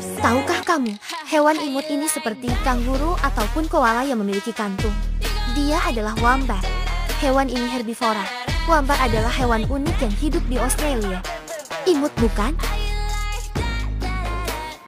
Tahukah kamu, hewan imut ini seperti kanguru ataupun koala yang memiliki kantung. Dia adalah wombat. Hewan ini herbivora. Wombat adalah hewan unik yang hidup di Australia. Imut bukan?